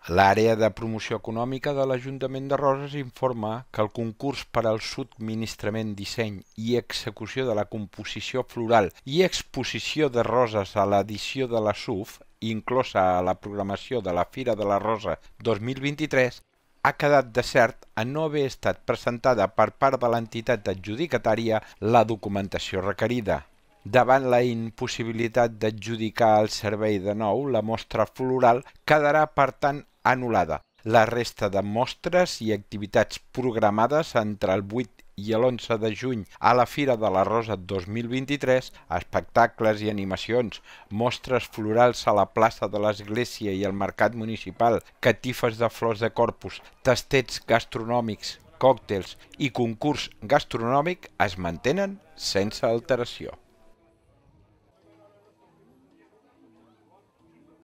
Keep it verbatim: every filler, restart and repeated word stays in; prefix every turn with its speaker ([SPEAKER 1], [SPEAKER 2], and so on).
[SPEAKER 1] L'àrea de promoció econòmica de l'Ajuntament de Roses informa que el concurs per al subministrament, disseny i execució de la composició floral i exposició de roses a l'edició de la S U F, inclosa a la programació de la Fira de la Rosa dos mil vint-i-tres, ha quedat desert a no haver estat presentada per part de l'entitat adjudicatària la documentació requerida. Davant la impossibilitat d'adjudicar el servei de nou, la mostra floral quedarà, per tant, anul·lada. La resta de mostres i activitats programades entre el vuit i l'onze de juny a la Fira de la Rosa dos mil vint-i-tres, espectacles i animacions, mostres florals a la plaça de l'Església i al Mercat Municipal, catifes de flors de Corpus, tastets gastronòmics, còctels i concurs gastronòmic es mantenen sense alteració.